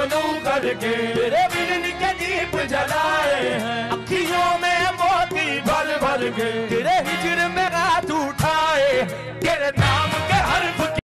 सोनू करके तेरे मिलन के दीप जलाए हैं, अखियों में मोती भर भर के